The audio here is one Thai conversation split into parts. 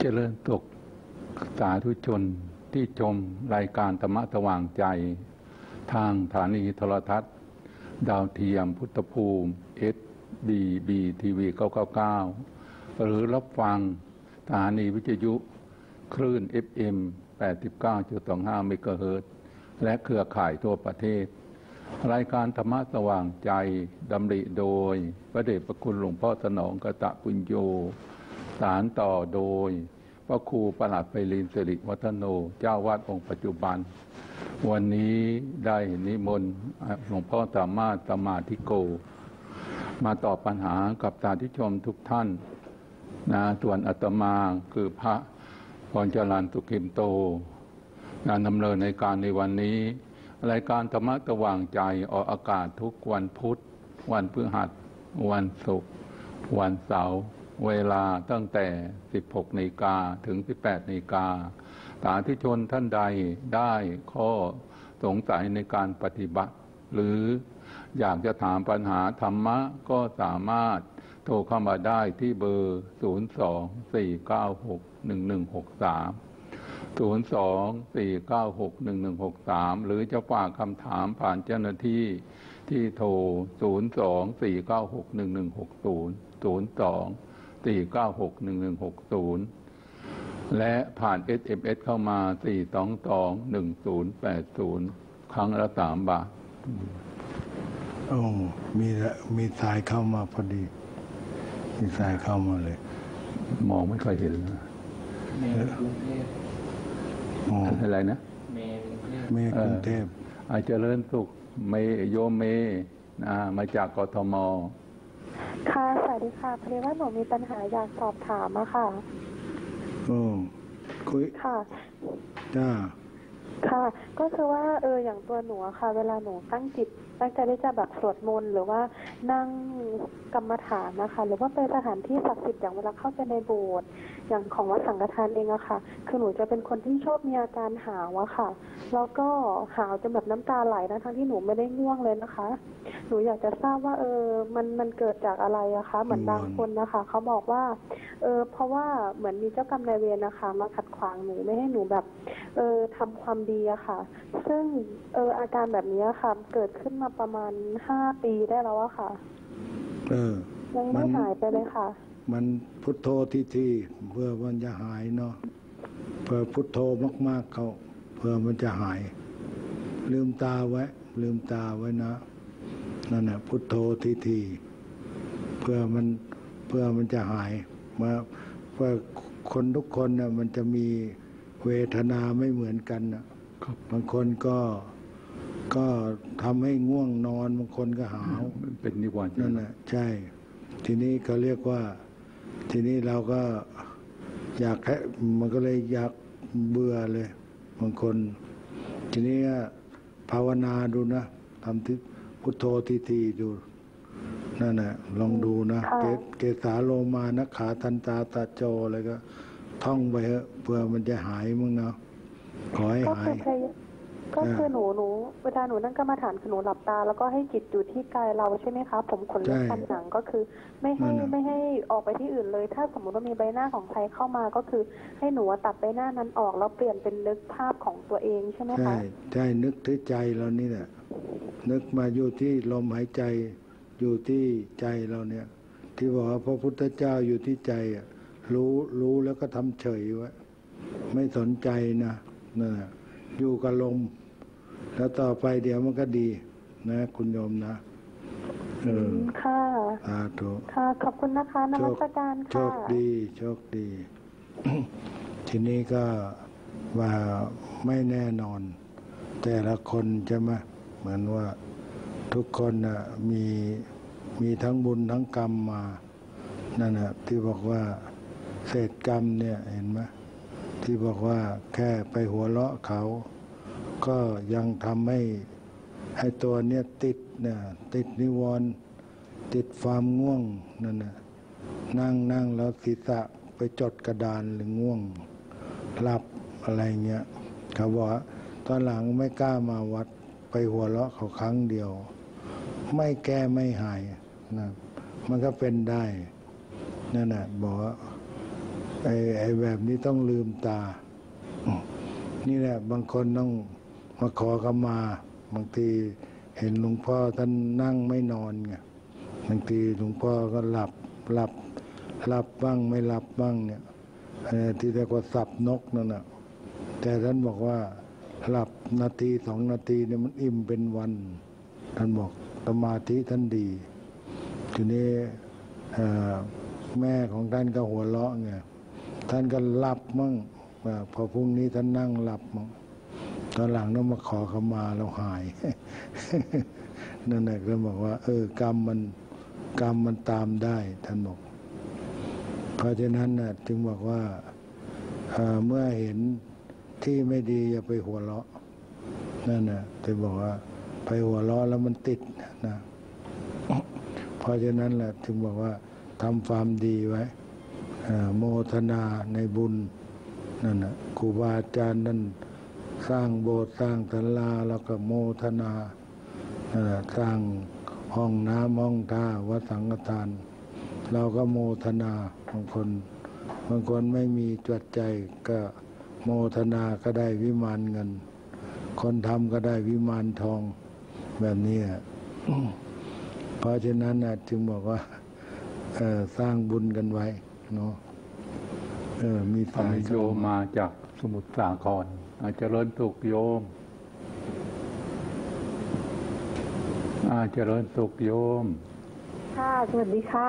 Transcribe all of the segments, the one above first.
เจริญตกสาธุชนที่ชมรายการธรรมะสว่างใจทางสถานีโทรทัศน์ดาวเทียมพุทธภูมิ SBB TV 999หรือรับฟังสถานีวิทยุคลื่น FM 89.25 เมกะเฮิรตซ์และเครือข่ายทั่วประเทศรายการธรรมะสว่างใจดำริโดยพระเดชพระคุณหลวงพ่อสนองกตปุญโญสารต่อโดยพระครูประหลัดไพลินสิริวัฒโนเจ้าวาดองค์ปัจจุบันวันนี้ได้นิมนต์หลวงพ่อสามารถสมาธิโกมาตอบปัญหากับสาธุชนทุกท่านนะส่วนอาตมาคือพระพรจรัญสุขิมโตดำเนินในการในวันนี้รายการธรรมะสว่างใจออกอากาศทุกวันพุธวันพฤหัสวันศุกร์วันเสาร์เวลาตั้งแต่ 16 นาฬิกาถึง 18 นาฬิกาสาธุชนท่านใดได้ข้อสงสัยในการปฏิบัติหรืออยากจะถามปัญหาธรรมะก็สามารถโทรเข้ามาได้ที่เบอร์ 02-496-1163 02-496-1163 หรือจะฝากคำถามผ่านเจ้าหน้าที่ที่โทร 02-496-1160 02-496-1160 และผ่าน SMS เข้ามา 422-1080 ครั้งละ3 บาทโอ้มีสายเข้ามาพอดีมีสายเข้ามาเลยมองไม่ค่อยเห็นเมย์กรุงเทพอะไรนะเมย์กรุงเทพเจริญสุขโยมเมมาจากกทม. ค่ะสวัสดีค่ะพอดีว่าหนูมีปัญหาอยากสอบถามอะค่ะคุยค่ะจ้าค่ะก็คือว่าอย่างตัวหนูอะค่ะเวลาหนูตั้งจิตตั้งใจที่จะแบบสวดมนต์หรือว่านั่งกรรมฐานนะคะหรือว่าไปสถานที่ศักดิ์สิทธิ์อย่างเวลาเข้าไปในโบสถ์อย่างของวัดสังฆทานเองอะค่ะคือหนูจะเป็นคนที่ชอบมีอาการหาวอะค่ะแล้วก็หาวจนแบบน้ำตาไหลทั้งที่หนูไม่ได้ง่วงเลยนะคะหนูอยากจะทราบว่ามันเกิดจากอะไรอะคะเหมือนบางคนนะคะเขาบอกว่าเพราะว่าเหมือนมีเจ้ากรรมนายเวรนะคะมาขัดขวางหนูไม่ให้หนูแบบทำความดีอะค่ะซึ่งอาการแบบนี้ค่ะเกิดขึ้นมาประมาณ5 ปีได้แล้วอะค่ะยังไม่หายไปเลยค่ะมันพุทโธทีเพื่อมันจะหายเนาะเพื่อพุทโธมากๆเขาเพื่อมันจะหายลืมตาไว้นะนั่นแหละพุทโธทีเพื่อมันจะหายมาเพื่อคนทุกคนน่ะมันจะมีเวทนาไม่เหมือนกันนะบางคนก็ทำให้ง่วงนอนบางคนก็หาวเป็นนิวรณ์นั่นแหละใช่ทีนี้เขาเรียกว่าทีนี้เราก็อยากให้มันก็เลยอยากเบื่อเลยบางคนทีนี้ภาวนาดูนะทำที่พุทโธทีดูนั่นแหละลองดูนะเกสาโลมานะขาทันตาตาโจอะไรก็ท่องไปเถอะเพื่อมันจะหายมึงเนาะขอให้หายก็คือหนูเวลาหนูนั่งกรรมฐานคือหนูหลับตาแล้วก็ให้จิตอยู่ที่กายเราใช่ไหมคะผมขนเล็บฟันหนังก็คือไม่ให้ออกไปที่อื่นเลยถ้าสมมติว่ามีใบหน้าของใครเข้ามาก็คือให้หนูตัดใบหน้านั้นออกแล้วเปลี่ยนเป็นนึกภาพของตัวเองใช่ไหมคะใช่นึกที่ใจเรานี่แหละนึกมาอยู่ที่ลมหายใจอยู่ที่ใจเราเนี่ยที่บอกว่าพระพุทธเจ้าอยู่ที่ใจรู้แล้วก็ทำเฉยไว้ไม่สนใจนะนั่นแหละอยู่กับลมแล้วต่อไปเดี๋ยวมันก็ดีนะคุณโยมนะค่ะถูกค่ะขอบคุณนะคะนมัสการค่ะโชคดีทีนี้ก็ว่าไม่แน่นอนแต่ละคนใช่ไหมเหมือนว่าทุกคนน่ะมีทั้งบุญทั้งกรรมมานั่นน่ะที่บอกว่าเศษกรรมเนี่ยเห็นไหมที่บอกว่าแค่ไปหัวเราะเขาก็ยังทำให้ตัวเนี้ยติดนิวรณ์ติดความง่วงนั่นน่ะนั่งแล้วศีรษะไปจดกระดานหรือง่วงหลับอะไรเงี้ยเขาบอกตอนหลังไม่กล้ามาวัดไปหัวเราะเขาครั้งเดียวไม่แก้ไม่หายนะมันก็เป็นได้นั่นน่ะบอกว่าไอ้แบบนี้ต้องลืมตา นี่แหละบางคนต้องมาขอขมาบางทีเห็นหลวงพ่อท่านนั่งไม่นอนไงบางทีหลวงพ่อก็หลับบ้างไม่หลับบ้างเนี่ยที่เรียกว่าสับนกนั่นน่ะแต่ท่านบอกว่าหลับนาที2 นาทีเนี่ยมันอิ่มเป็นวันท่านบอกสมาธิท่านดีทีนี้แม่ของท่านก็หัวเราะไงท่านก็หลับมั่งพอพรุ่งนี้ท่านนั่งหลับมั่งตอนหลังต้องมาขอขมาแล้วหาย นั่นแหละก็บอกว่ากรรมมันตามได้ท่านบอกเพราะฉะนั้นน่ะจึงบอกว่าเมื่อเห็นที่ไม่ดีอย่าไปหัวเราะนั่นน่ะจะบอกว่าไปหัวเราะแล้วมันติดนะเพราะฉะนั้นแหละจึงบอกว่าทำความดีไว้โมทนาในบุญนั่นน่ะครูบาอาจารย์นั่นสร้างโบสถ์สร้างศาลาแล้วก็โมทนาสร้างห้องน้ำห้องท่าวัดสังฆทานเราก็โมทนาบางคนไม่มีจวดใจก็โมทนาก็ได้วิมานเงินคนทำก็ได้วิมานทองแบบนี้ เพราะฉะนั้นจึงบอกว่าสร้างบุญกันไว้เนาะมีสายโยมมาจากสมุทรสาครเจริญสุขโยมเจริญสุขโยมค่ะสวัสดีค่ะ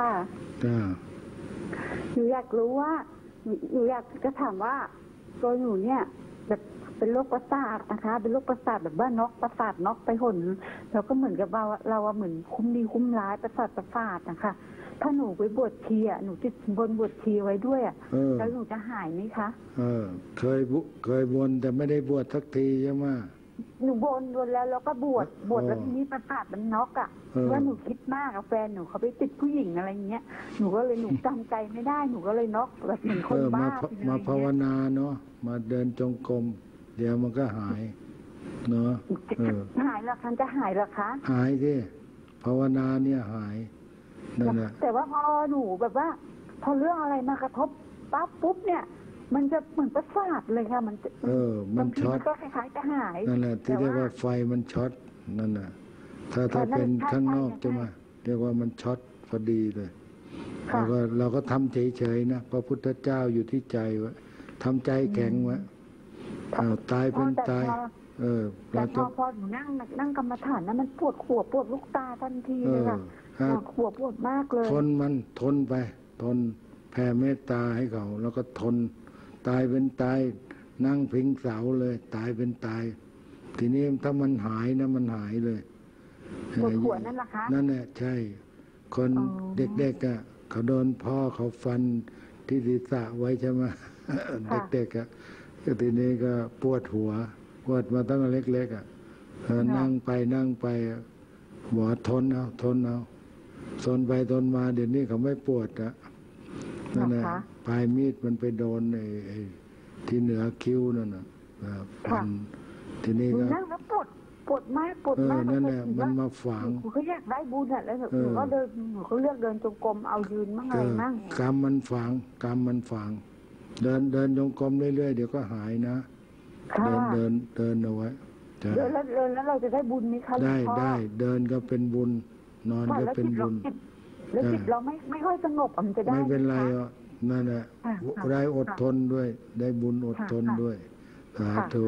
หนูอยากรู้ว่าหนูอยากจะถามว่าตัวหนูเนี่ยแบบเป็นโรคประสาทนะคะเป็นโรคประสาทแบบว่าน็อกประสาทน็อกไปหนแล้วก็เหมือนกับว่าเราเหมือนคุ้มดีคุ้มร้ายประสาทนะคะถ้าหนูไปบวชชีหนูติดบนบวชชีไว้ด้วยแล้วหนูจะหายไหมคะเคยบนแต่ไม่ได้บวชสักทีใช่ไหมหนูบนแล้วก็บวชแล้วทีนี้ประสาทมันน็อกว่าหนูคิดมากกับแฟนหนูเขาไปติดผู้หญิงอะไรเงี้ยหนูก็เลยหนูจำใจไม่ได้หนูก็เลยน็อกแบบเหมือนคนบ้ามาภาวนาเนาะมาเดินจงกรมเดี๋ยวมันก็หายเนาะหายแล้วคะจะหายหรอคะหายสิภาวนาเนี่ยหายนั่นแหละแต่ว่าพอหนูแบบว่าพอเรื่องอะไรมากระทบปั๊บปุ๊บเนี่ยมันจะเหมือนประสาทเลยค่ะมันช็อตก็คล้ายๆจะหายนั่นแหละที่เรียกว่าไฟมันช็อตนั่นน่ะถ้าเป็นข้างนอกจะมาเรียกว่ามันช็อตพอดีเลยเราก็ทำเฉยๆนะพระพุทธเจ้าอยู่ที่ใจวะทำใจแข็งวะตายเป็นตายแต่พอหนูนั่งกรรมฐานนะมันปวดหัวปวดลูกตาทันทีเลยค่ะหัวปวดมากเลยทนไปทนแผ่เมตตาให้เขาแล้วก็ทนตายเป็นตายนั่งพิงเสาเลยตายเป็นตายทีนี้ถ้ามันหายนะมันหายเลยปวดหัวนั่นแหละคะนั่นแหละใช่คนเด็กๆเขาโดนพ่อเขาฟันที่ศีรษะไว้ใช่ไหมเด็กๆทีนี้ก็ปวดหัวปวดมาตั้งแต่เล็กๆนั่งไปหมอทนเอาทนไปทนมาเดี๋ยวนี้เขาไม่ปวดนั่นแหละปลายมีดมันไปโดนไอ้ที่เหนือคิ้วนั่นน่ะทีนี้ก็นั่งแล้วปวดมากนั่นแหละมันมาฝังหนูก็อยากได้บุญแล้วหนูก็เลือกเดินจงกรมเอายืนมั่งอะไรมั่งกรรมมันฝังเดินจงกรมเรื่อยๆเดี๋ยวก็หายนะเดินเอาไว้เดินแล้วเราจะได้บุญไหมคะได้เดินก็เป็นบุญนอนก็เป็นบุญแล้วจิตเราไม่ค่อยสงบมันจะได้ไม่เป็นไรนั่นแหละได้อดทนด้วยได้บุญอดทนด้วยสาธุ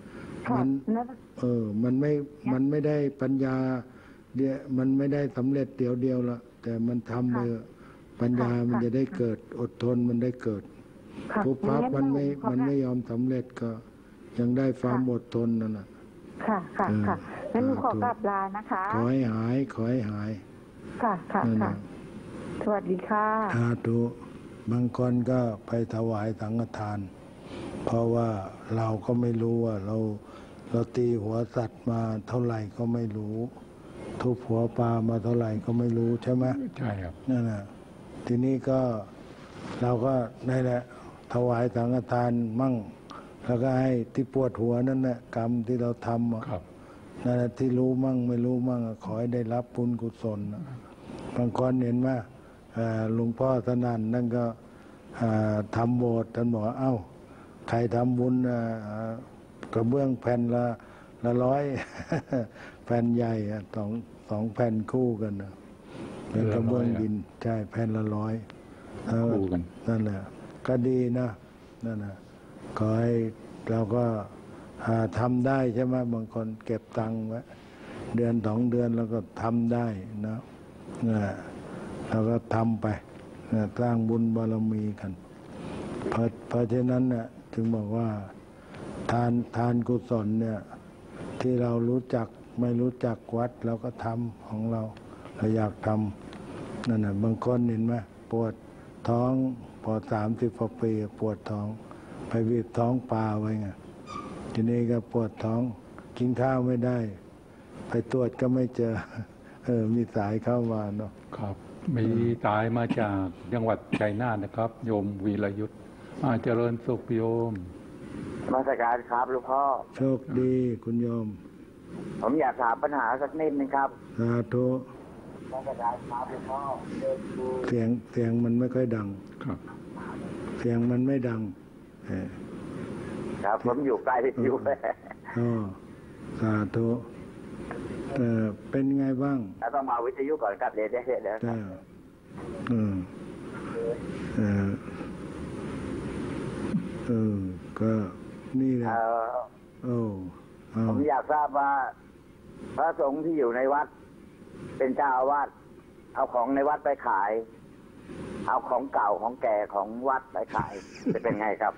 มันไม่ได้ปัญญามันไม่ได้สำเร็จเดียวละแต่มันทำเลยปัญญามันจะได้เกิดอดทนมันได้เกิดผู้พับมันไม่ยอมสำเร็จก็ยังได้ความอดทนนั่นแหละค่ะงั้นหนูขอกราบลานะคะขอให้หายค่ะสวัสดีค่ะสาธุบางคนก็ไปถวายสังฆทานเพราะว่าเราก็ไม่รู้ว่าเราตีหัวสัตว์มาเท่าไหร่ก็ไม่รู้ทุบหัวปลามาเท่าไหร่ก็ไม่รู้ใช่ไหมใช่ครับนั่นแหละทีนี้ก็เราก็ได้แหละถวายสังฆทานมั่งแล้วก็ให้ที่ปวดหัวนั่นแหละกรรมที่เราทำนั่นแหละที่รู้มั่งไม่รู้มั่งขอให้ได้รับบุญกุศลบางคนเห็นไหมหลวงพ่อสนั่นนั่นก็ทำโบสถ์ท่านบอกเอ้าใครทำบุญกระเบื้องแผ่นละร้อย แผ่นใหญ่สองแผ่นคู่กันนะเป็นกระเบื้องดินใช่แผ่นละร้อยคู่กันนั่นแหละก็ดีนะนั่นนะขอให้เราก็ทำได้ใช่ไหมบางคนเก็บตังค์ไว้เดือน2 เดือนแล้วก็ทำได้นะเราก็ทำไปสร้างบุญบารมีกันเพราะฉะนั้นเนี่ยถึงบอกว่าทานกุศลเนี่ยที่เรารู้จักไม่รู้จักวัดเราก็ทำของเราอยากทำนั่นน่ะบางคนเห็นไหมปวดท้องพอ30 กว่าปีปวดท้องไปบีบท้องปลาไว้ไงทีนี้ก็ปวดท้องกินข้าวไม่ได้ไปตรวจก็ไม่เจอมีสายเข้ามาเนาะครับมีสายมาจากจังหวัดชัยนาทนะครับโยมวีรยุทธ์เจริญสุขโยมนมัสการครับหลวงพ่อโชคดีคุณโยมผมอยากถามปัญหาสักนิดนึงครับสาธุนมัสการครับหลวงพ่อเสียงมันไม่ค่อยดังครับเสียงมันไม่ดังครับผมอยู่ไกลอยู่สาธุเป็นไงบ้างต้องมาวิทยุก่อนครับเดี๋ยวก็นี่แหละผมอยากทราบว่าพระสงฆ์ที่อยู่ในวัดเป็นเจ้าอาวาสเอาของในวัดไปขายเอาของเก่าของแก่ของวัดไปขายจะเป็นไงครับ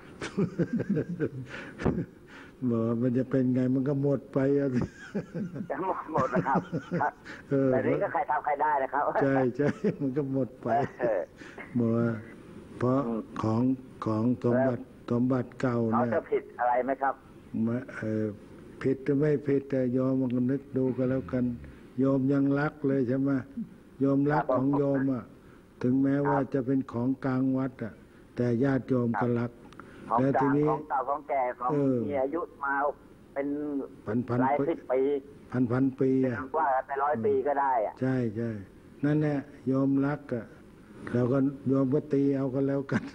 บอกมันจะเป็นไงมันก็หมดไปจะหมดนะครับแต่นี้ก็ใครทำใครได้นะครับใช่มันก็หมดไปบอกว่าเพราะของสมบัติเก่าเนี่ยเขาจะผิดอะไรไหมครับผิดหรือไม่ผิดแต่โยมมันก็นึกดูกันแล้วกันโยมยังรักเลยใช่ไหมโยมรักของโยมถึงแม้ว่าจะเป็นของกลางวัดแต่ญาติโยมก็รักแล้วทีนี้ของเก่าของแก่ของมีอายุมาเป็นหลายสิบปีพันปีว่าไป100 ปีก็ได้ใช่นั่นแหละโยมรักแล้วก็โยมก็ตีเอากันแล้วกัน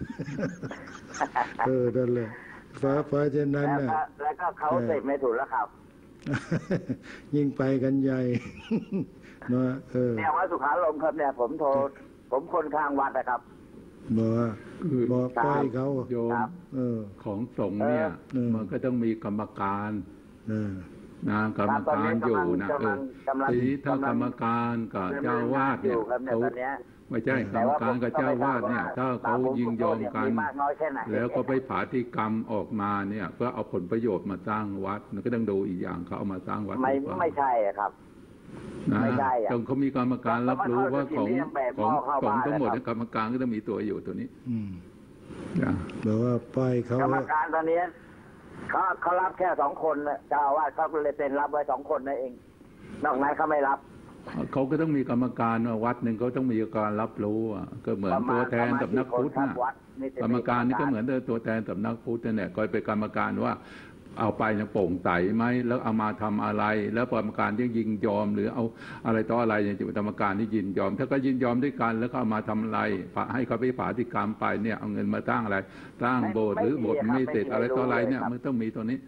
นั่นแหละเพราะฉะนั้นแล้วก็เขาเสพไม่ถูกแล้วครับยิ่งไปกันใหญ่เนาะเนี่ยว่าสุขาลมครับเนี่ยผมคนข้างวัดนะครับบอกปล่อยเขาโยมของสงฆ์เนี่ยมันก็ต้องมีกรรมการกรรมการอยู่นะทีถ้ากรรมการกับเจ้าวาดเนี่ยเขาไม่ใช่กรรมการกับเจ้าวาดเนี่ยถ้าเขายินยอมกันแล้วก็ไปผาธิกรรมออกมาเนี่ยเพื่อเอาผลประโยชน์มาสร้างวัดมันก็ต้องดูอีกอย่างเขาเอามาสร้างวัดไม่ใช่ครับไม่ใช่ต้องเขามีกรรมการรับรู้ว่าของทั้งหมดกรรมการก็ต้องมีตัวอยู่ตัวนี้หรือว่าปล่อยเขากรรมการตอนนี้เขารับแค่2 คนเจ้าอาวาสเขาเลยเป็นรับไว้2 คนนั่นเองนอกนั้นเขาไม่รับเขาก็ต้องมีกรรมการวัดหนึ่งเขาต้องมีการรับรู้ก็เหมือนตัวแทนสำนักพุทธนะกรรมการนี่ก็เหมือนตัวแทนสำนักพุทธเนี่ยคอยเป็นกรรมการว่าเอาไปโปร่งใสไหมแล้วเอามาทำอะไรแล้วกรรมการที่ยินยอมหรือเอาอะไรต่ออะไรเนี่ยกรรมการที่ยินยอมถ้าก็ยินยอมด้วยกันแล้วก็เอามาทำอะไรให้เขาไปผาธิกรรมไปเนี่ยเอาเงินมาตั้งอะไรตั้งโบสถ์หรือโบสถ์ไม่เสร็จอะไรต่ออะไรเนี่ยมันต้องมีตัวนี้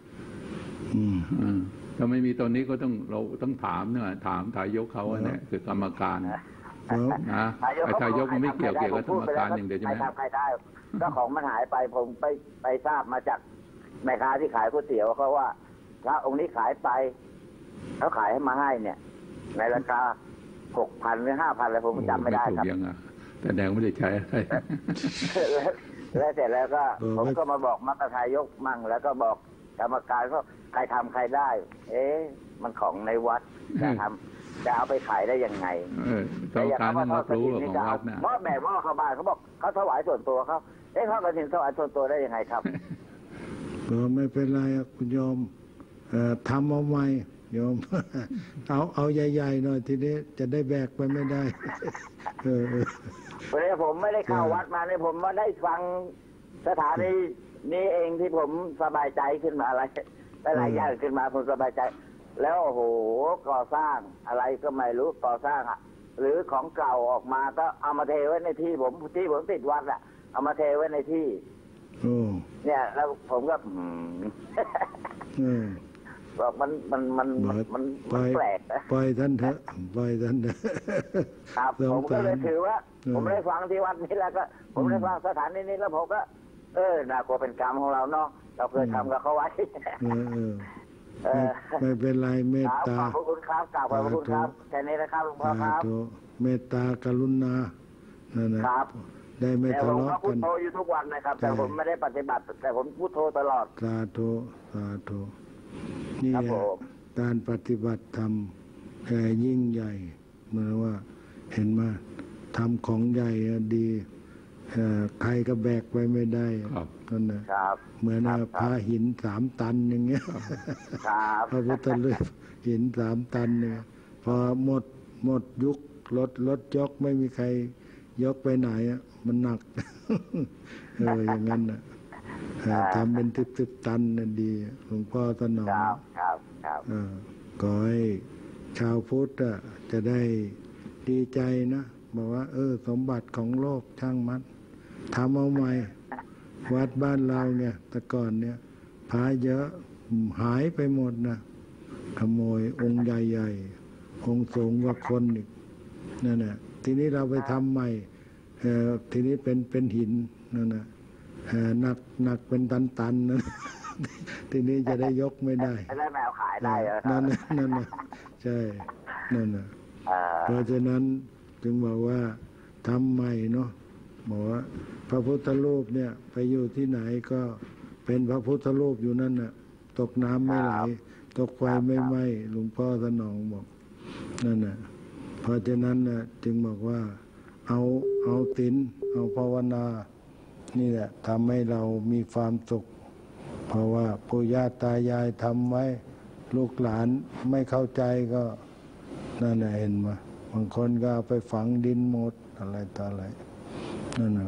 ถ้าไม่มีตัวนี้ก็เราต้องถามเนี่ยถามทายกเขาเนี่ยคือกรรมการนะทายกมันไม่เกี่ยวกับกรรมการอย่างเดียวใช่ไหมใครได้ก็ของมันหายไปผมไปทราบมาจากแม่ค้าที่ขายก๋วยเตี๋ยวเขาว่าพระองค์นี้ขายไปเขาขายให้มาให้เนี่ยในราคา6,000 หรือ 5,000อะไรผมจำไม่ได้ครับแต่แดงไม่ได้ใช้แล้วเสร็จแล้วก็ผมก็มาบอกมัคคทายกมั่งแล้วก็บอกกรรมการก็ใครทำใครได้มันของในวัดจะเอาไปขายได้ยังไงต้องการให้รับรู้ของวัดนะหม้อแม่หม้อข้าวบ้านเขาบอกเขาถวายส่วนตัวเขาเขากระถิ่นถวายส่วนตัวได้ยังไงครับไม่เป็นไรคุณโยมทำเอาใหม่โยมเอาใหญ่ๆหน่อยทีนี้จะได้แบกไปไม่ได้วันนี้ผมไม่ได้เข้าวัดมาเนี่ยผมมาได้ฟังสถานีนี้เองที่ผมสบายใจขึ้นมาอะไรหลายอย่างขึ้นมาผมสบายใจแล้วโอ้โหก่อสร้างอะไรก็ไม่รู้ก่อสร้างหรือของเก่าออกมาก็เอามาเทไว้ในที่ผมติดวัดอะเอามาเทไว้ในที่เนี่ย แล้วผมก็บอกมันแปลกนะปล่อยท่านเถอะปล่อยท่านเถอะครับผมก็เลยถือว่าผมได้ฟังที่วัดนี้แล้วก็ผมได้ฟังสถานที่นี้แล้วผมก็น่ากลัวเป็นกรรมของเราเนาะเราเคยทำกับเขาไว้ไม่เป็นไรเมตตาขอบคุณครับกราบขอบคุณครับแค่นี้นะครับหลวงพ่อครับเมตตากรุณานั่นนะครับได้ไม่ทะเลาะกันผมก็พูดโทอยู่ทุกวันนะครับแต่ผมไม่ได้ปฏิบัติแต่ผมพูดโทตลอดสาธุสาธุนี่การปฏิบัติธรรมแค่ยิ่งใหญ่เหมือนว่าเห็นมาทำของใหญ่ดีใครก็แบกไปไม่ได้นั่นนะเหมือนพาหิน3 ตันอย่างเงี้ยพระพุทธรูปหิน3 ตันเนี่ยพอหมดยุครถยกไม่มีใครยกไปไหนมันหนักอย่างนั้นนะทำเป็น10 ตันนั่นดีหลวงพ่อสนองก็ให้ชาวพุทธจะได้ดีใจนะบอกว่าสมบัติของโลกช่างมันทำเอาใหม่วัดบ้านเราเนี่ยแต่ก่อนเนี่ยพระเยอะหายไปหมดนะขโมยองค์ใหญ่ๆองค์สูงกว่าคนอีกนั่นแหละทีนี้เราไปทำใหม่ทีนี้เป็นหินนั่นนะหนักเป็นตันนะทีนี้จะได้ยกไม่ได้ได้แมวขายได้นั่นนะใช่นั่นนะเพราะฉะนั้นจึงบอกว่าทำใหม่เนาะบอกว่าพระพุทธรูปเนี่ยไปอยู่ที่ไหนก็เป็นพระพุทธรูปอยู่นั่นน่ะตกน้ำไม่ไหลตกไฟไม่ไหม้หลวงพ่อสนองบอกนั่นน่ะเพราะฉะนั้นน่ะจึงบอกว่าเอาศีลเอาภาวนานี่แหละทำให้เรามีความสุขเพราะว่าปู่ย่าตายายทำไว้ลูกหลานไม่เข้าใจก็นั่นน่ะเห็นมาบางคนก็เอาไปฝังดินหมดอะไรต่ออะไรนั่นนะ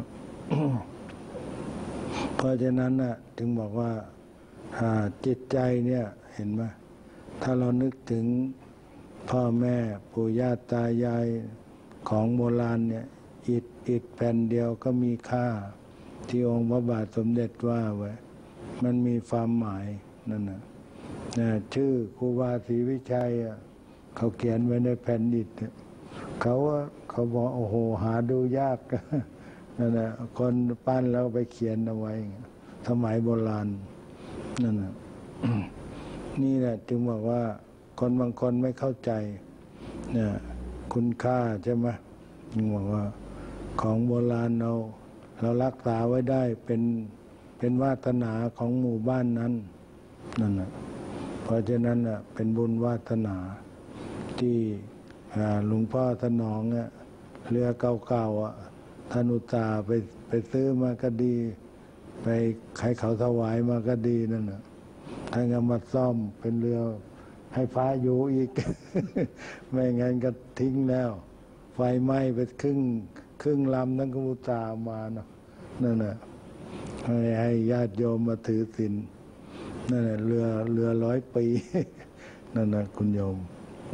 เพราะฉะนั้นน่ะถึงบอกว่าจิตใจเนี่ยเห็นไหมถ้าเรานึกถึงพ่อแม่ปู่ย่าตายายของโบราณเนี่ยอิฐแผ่นเดียวก็มีค่าที่องค์พระบาทสมเด็จว่าไว้มันมีความหมายนั่นนะชื่อครูบาศรีวิชัยเขาเขียนไว้ในแผ่นอิฐเขาบอกโอ้โหหาดูยากนั่นแหละคนปั้นแล้วไปเขียนเอาไว้สมัยโบราณนั่นแหละนี่แหละจึงบอกว่าคนบางคนไม่เข้าใจเนี่ยคุณค่าใช่ไหมจึงบอกว่าของโบราณเรารักษาไว้ได้เป็นวาสนาของหมู่บ้านนั้นนั่นแหละเพราะฉะนั้นเป็นบุญวาสนาที่หลวงพ่อสนองเรือเก่าๆท่านอุตส่าห์ไปซื้อมาก็ดีไปให้เขาถวายมาก็ดีนั่นน่ะท่านก็มาซ่อมเป็นเรือให้พระอยู่อีก ไม่งั้นก็ทิ้งแล้วไฟไหม้ไปครึ่งลำทั้งก็อุตส่าห์มาเนาะนั่นน่ะให้ญาติโยมมาถือศีลนั่นน่ะเรือ100 ปี นั่นน่ะคุณโยม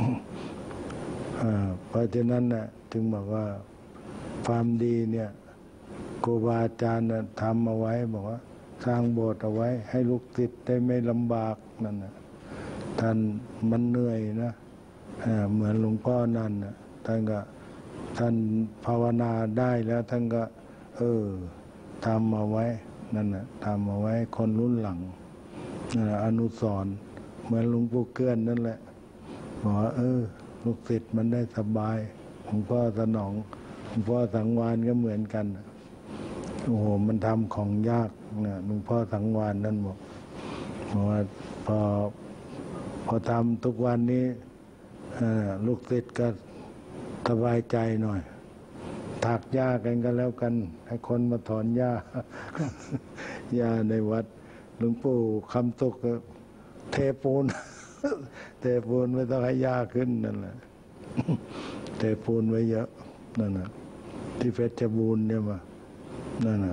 เพราะฉะนั้นน่ะจึงบอกว่าความดีเนี่ยครูบาอาจารย์ทำเอาไว้บอกว่าสร้างโบสถ์เอาไว้ให้ลูกศิษย์ได้ไม่ลำบากนั่นน่ะท่านมันเหนื่อยนะเหมือนหลวงพ่อนั่นน่ะท่านภาวนาได้แล้วท่านก็ทำเอาไว้นั่นน่ะทำเอาไว้คนรุ่นหลังอนุสรณ์เหมือนหลวงปู่เกื้อนนั่นแหละบอกว่าลูกศิษย์มันได้สบายหลวงพ่อสนองหลวงพ่อสังวานก็เหมือนกันโอ้โหมันทำของยากนะหลวงพ่อสังวานนั่นบอกว่าพอทำทุกวันนี้ลูกศิษย์ก็สบายใจหน่อยถักหญ้ากันก็แล้วกันให้คนมาถอนหญ้า หญ้าในวัดหลวงปู่คำตกเทปูน เทปูนไม่ต้องให้หญ้าขึ้นนั่นแหละ เทปูนไว้เยอะนั่นน่ะที่เพชรบูรณ์เนี่ยมานั่นน่ะ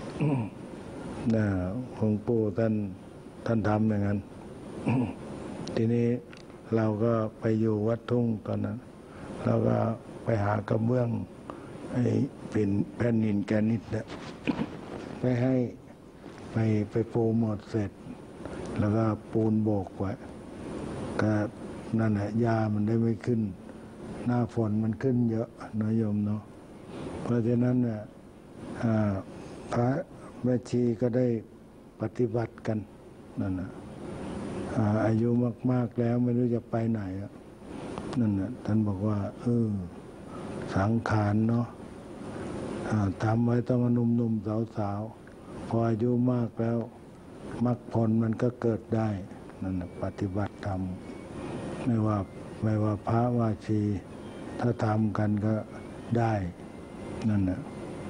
หลวงปู่ท่านทำอย่างนั้น ทีนี้เราก็ไปอยู่วัดทุ่งตอนนั้นเราก็ไปหากระเบื้องไอ้เป็นแผ่นหินแกรนิตเนี่ยไปให้ไปปูหมดเสร็จ แล้วก็ปูนโบกไว้ก็นั่นแหละยามันได้ไม่ขึ้น หน้าฝนมันขึ้นเยอะนะโยมเนาะเพราะฉะนั้นเนี่ยพระแม่ชีก็ได้ปฏิบัติกันนั่นนะอายุมากๆแล้วไม่รู้จะไปไหนนั่นนะท่านบอกว่าสังขารเนาะทำไว้ต้องหนุ่มๆสาวๆพออายุมากแล้วมรรคผลมันก็เกิดได้นั่นนะปฏิบัติธรรมไม่ว่าพระว่าชีถ้าทำกันก็ได้นั่นนะ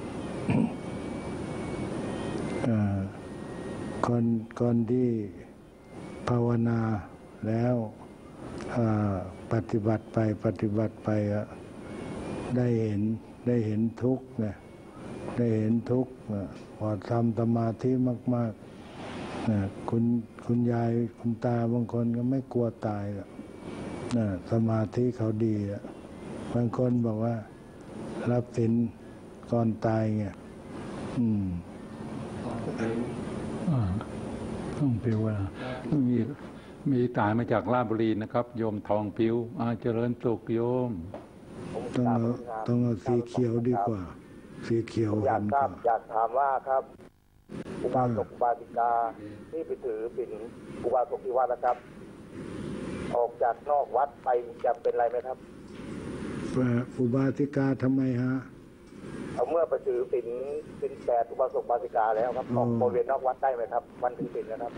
คนที่ภาวนาแล้วปฏิบัติไปได้เห็นทุกข์นะได้เห็นทุกข์พอทำสมาธิมากๆคุณยายคุณตาบางคนก็ไม่กลัวตายสมาธิเขาดีบางคนบอกว่ารับศีลก่อนตายไงต้องพิวมีตายมาจากราชบุรีนะครับโยมทองพิวเจริญสุขโยมต้องเอาสีเขียวดีกว่าสีเขียวอยากถามว่าครับอุบาสกอุบาสิกาที่ไปถือปิ่นอุบาสกที่วัดนะครับออกจากนอกวัดไปจะเป็นไรไหมครับอุบาสิกาทำไมฮะเมื่อไปถือปิ่น8อุบาสกอุบาสิกาแล้วครับออกบริเวณนอกวัดได้ไหมครับวันถือปิ่นนะครับ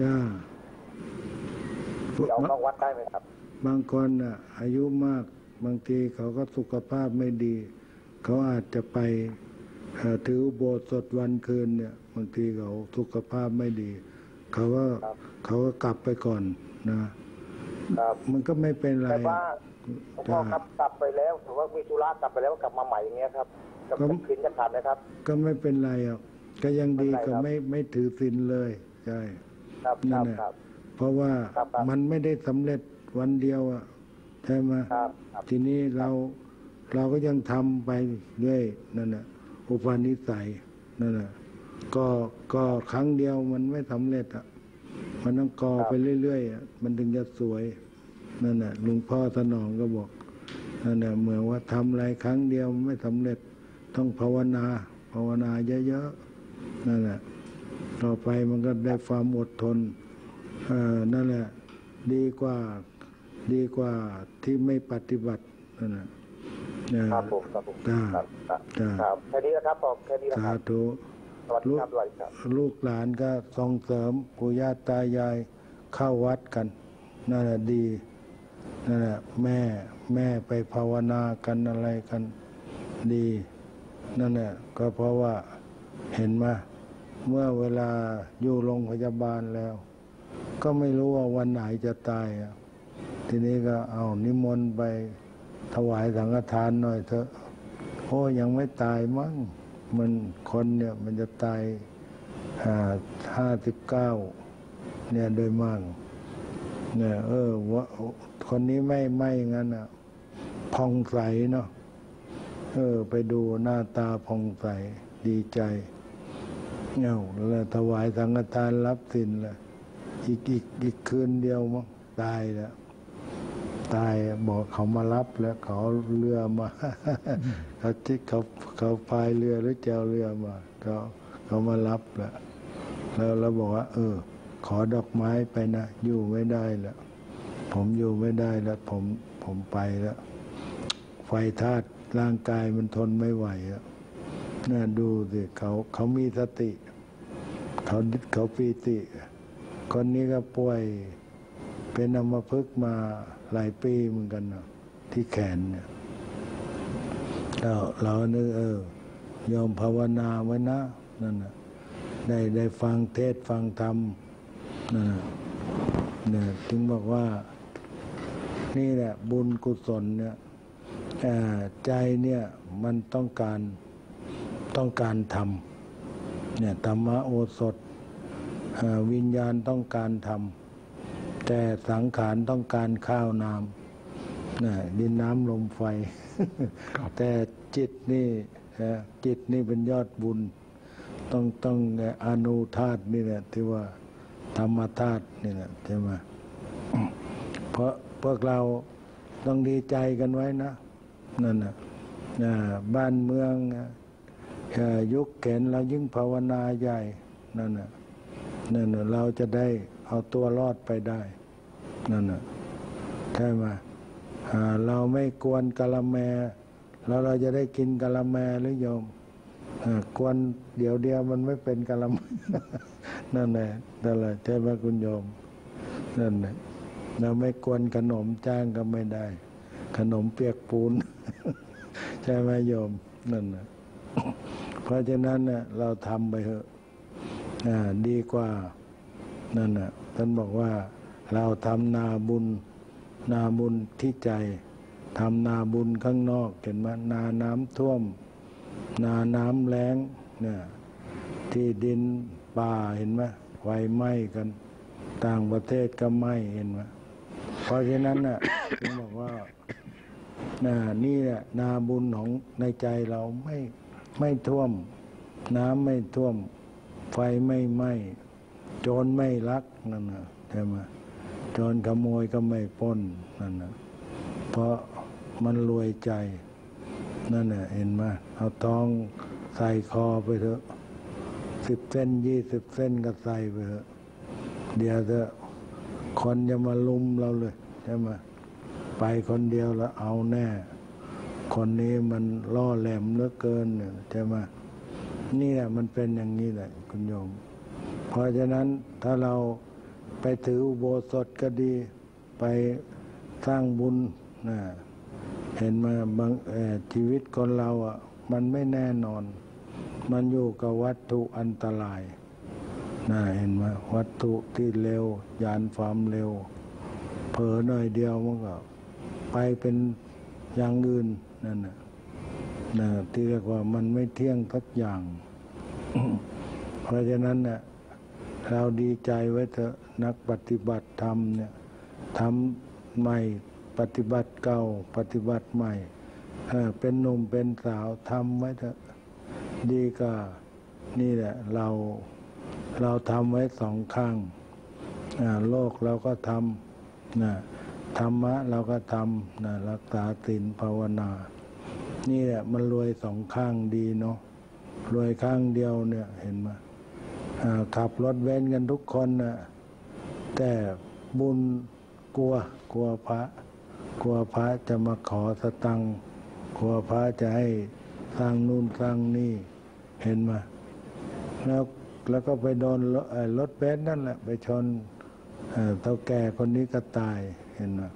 ออกนอกวัดได้ไหมครับบางคนอายุมากบางทีเขาก็สุขภาพไม่ดีเขาอาจจะไปถืออุโบสถวันคืนเนี่ยบางทีเขาสุขภาพไม่ดีเขาก็กลับไปก่อนนะมันก็ไม่เป็นไรแต่ว่าพ่อครับกลับไปแล้วถือว่ามีธุระกลับไปแล้วกลับมาใหม่อย่างเงี้ยครับจะคืนจะขาดนะครับก็ไม่เป็นไรก็ยังดีก็ไม่ถือศีลเลยใช่นั่นแหละเพราะว่ามันไม่ได้สำเร็จวันเดียวใช่ไหมทีนี้เราก็ยังทำไปเรื่อยนั่นแหละอุปนิสัยนั่นแหละก็ครั้งเดียวมันไม่สำเร็จมันต้องก่อไปเรื่อยๆมันถึงจะสวยนั่นแหละหลวงพ่อสนองก็บอกนั่นแหละเหมือนว่าทำอะไรครั้งเดียวไม่สำเร็จต้องภาวนาเยอะๆนั่นแหละต่อไปมันก็ได้ความอดทนนั่นแหละดีกว่าที่ไม่ปฏิบัตินั่นแหละครับผมครับแค่นี้นะครับบอกแค่นี้นะครับสาธุลูกหลานก็ส่งเสริมปู่ย่าตายายเข้าวัดกันนั่นแหละดีนั่นแหละแม่ไปภาวนากันอะไรกันดีนั่นแหละก็เพราะว่าเห็นมาเมื่อเวลาอยู่โรงพยาบาลแล้วก็ไม่รู้ว่าวันไหนจะตายทีนี้ก็เอานิมนต์ไปถวายสังฆทานหน่อยเถอะยังไม่ตายมั้งมันคนเนี่ยมันจะตาย59เนี่ยโดยมากเนี่ยว่าคนนี้ไม่งั้นผ่องใสเนาะไปดูหน้าตาผ่องใสดีใจแล้วถวายสังฆทานรับศีลละอีกคืนเดียวมั้งตายแล้วตายบอกเขามารับแล้วเขาเรือมาเขาพายเรือหรือเจ้าเรือมาเขามารับแล้วเราบอกว่าขอดอกไม้ไปนะอยู่ไม่ได้แล้วผมอยู่ไม่ได้แล้วผมไปแล้วไฟธาตุร่างกายมันทนไม่ไหวน่าดูสิเขามีสติเขาปีติคนนี้ก็ป่วยเป็นอัมพฤกษ์มาหลายปีเหมือนกันที่แขนเนี่ยเรานึกยอมภาวนาไว้นะนั่นน่ะได้ฟังเทศฟังธรรมเนี่ยถึงบอกว่านี่แหละบุญกุศลเนี่ยใจเนี่ยมันต้องการทำเนี่ยธรรมโอสถวิญญาณต้องการทำแต่สังขารต้องการข้าวน้ำดินน้ำลมไฟแต่จิตนี่จิตนี่เป็นยอดบุญต้องอนุธาตุนี่แหละที่ว่าธรรมธาตุนี่แหละใช่ไหมเพราะพวกเราต้องดีใจกันไว้นะนั่นนะบ้านเมืองยุคเข็นเรายิ่งภาวนาใหญ่นั่นนะเราจะได้เอาตัวรอดไปได้นั่นนะใช่ไหมเราไม่กวนกะละแมแล้วเราจะได้กินกะละแมหรือโยมกวนเดี๋ยวมันไม่เป็นกะละแมนั่นแหละใช่ไหมคุณโยมนั่นแหละเราไม่กวนขนมจ้างก็ไม่ได้ขนมเปียกปูน ใช่ไหมโยมนั่นนะเพราะฉะนั้นเนี่ยเราทำไปเถอะดีกว่านั่นน่ะท่านบอกว่าเราทำนาบุญที่ใจทำนาบุญข้างนอกเห็นไหมนาน้ำท่วมนาน้ำแล้งเนี่ยที่ดินป่าเห็นไหมไฟไหม้กันต่างประเทศก็ไหม้เห็นไหมเพราะฉะนั้นน่ะท่านบอกว่านี่แหละนาบุญของในใจเราไม่ท่วมน้ำไม่ท่วมไฟไม่ไหม้โจรไม่ลักนั่นนะใช่ไหมโจรขโมยก็ไม่ปล้นนั่นนะเพราะมันรวยใจนั่นน่ะเห็นไหมเอาทองใส่คอไปเถอะ10 เส้น20 เส้นก็ใส่ไปเถอะเดี๋ยวเถอะคนจะมาลุมเราเลยใช่ไหมไปคนเดียวแล้วเอาแน่คนนี้มันล่อแหลมเหลือเกินใช่ไหมนี่แหละมันเป็นอย่างนี้แหละคุณโยมเพราะฉะนั้นถ้าเราไปถืออุโบสถก็ดีไปสร้างบุญนะเห็นมาบางชีวิตคนเราอ่ะมันไม่แน่นอนมันอยู่กับวัตถุอันตรายนะเห็นไหมวัตถุที่เร็วยานความเร็วเผลอหน่อยเดียวมันก็ไปเป็นอย่างอื่นนั่นนะที่เรียกว่ามันไม่เที่ยงทุกอย่าง เพราะฉะนั้นเนี่ยเราดีใจไว้เถอะนักปฏิบัติธรรมเนี่ยทำใหม่ปฏิบัติเก่าปฏิบัติใหม่เป็นหนุ่มเป็นสาวทำไว้เถอะดีกว่านี่แหละเราทำไว้สองข้างโลกเราก็ทำธรรมะเราก็ทำรักษาศีลภาวนานี่แหละมันรวยสองข้างดีเนาะรวยข้างเดียวเนี่ยเห็นไหมขับรถเว้นกันทุกคนนะแต่บุญกลัวพระจะมาขอสตังค์กลัวพระจะให้สร้างนู่นสร้างนี่เห็นไหมแล้วก็ไปโดนรถเบนซ์นั่นแหละไปชนเฒ่าแก่คนนี้ก็ตายเห็นไหม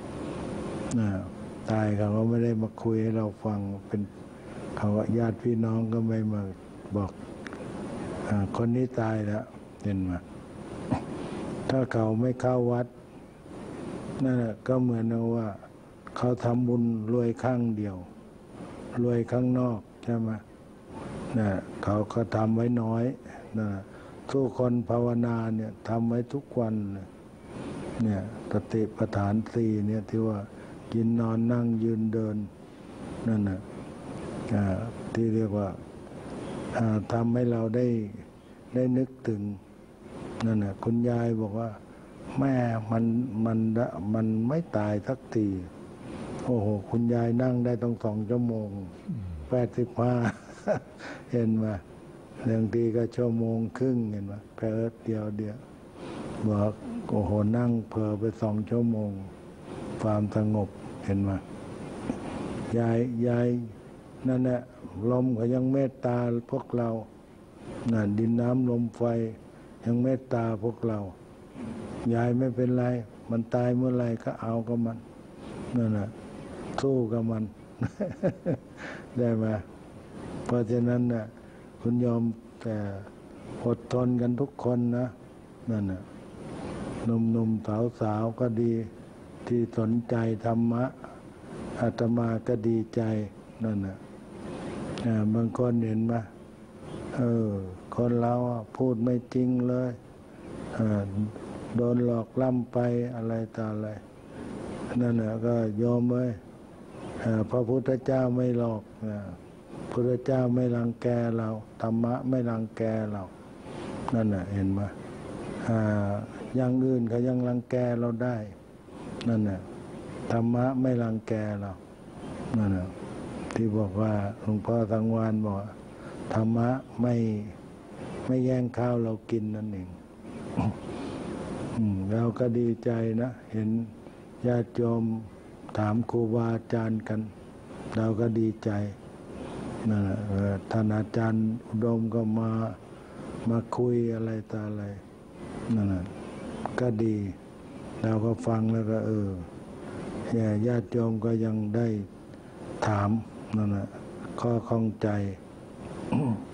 ตายเขาก็ไม่ได้มาคุยให้เราฟังเป็นเขาญาติพี่น้องก็ไม่มาบอกคนนี้ตายแล้วเห็นไหมถ้าเขาไม่เข้าวัดนั่นก็เหมือนว่าเขาทำบุญรวยข้างเดียวรวยข้างนอกใช่ไหมเขาก็ทำไว้น้อยทุกคนภาวนาเนี่ยทำไว้ทุกวันเนี่ยสติปัฏฐาน4เนี่ยที่ว่ากินนอนนั่งยืนเดินนั่นน่ะที่เรียกว่าทำให้เราได้นึกถึงนั่นน่ะคุณยายบอกว่าแม่มันไม่ตายสักทีโอ้โหคุณยายนั่งได้ต้อง2 ชั่วโมง85เห็นไหมบางทีก็1 ชั่วโมงครึ่งเห็นไหมแป๊บเดียวบอกโอ้โหนั่งเพลิไป2 ชั่วโมงความสงบเห็นไหมยายนั่นแหละลมก็ยังเมตตาพวกเราดินน้ำลมไฟยังเมตตาพวกเรายายไม่เป็นไรมันตายเมื่อไรก็เอากับมันนั่นแหละสู้กับมัน ได้ไหมเพราะฉะนั้นน่ะคุณยอมแต่อดทนกันทุกคนนะนั่นน่ะหนุ่มสาวก็ดีที่สนใจธรรมะอาตมาก็ดีใจนั่นน่ะบางคนเห็นไหมคนเราพูดไม่จริงเลยโดนหลอกล่ำไปอะไรต่ออะไรนั่นน่ะก็โยมเอ้ยพระพุทธเจ้าไม่หลอกพระพุทธเจ้าไม่รังแกเราธรรมะไม่รังแกเรานั่นน่ะเห็นไหมอย่างอื่นเขายังรังแกเราได้นั่นน่ะธรรมะไม่รังแกเรานั่นน่ะที่บอกว่าหลวงพ่อสังวานบอกธรรมะไม่แย่งข้าวเรากินนั่นเองเราก็ดีใจนะเห็นญาติโยมถามครูบาอาจารย์กันเราก็ดีใจนั่นแหละท่านอาจารย์อุดมก็มาคุยอะไรต่ออะไรนั่นแหละก็ดีเราก็ฟังแล้วก็ญาติโยมก็ยังได้ถามนั่นแหละข้อข้องใจ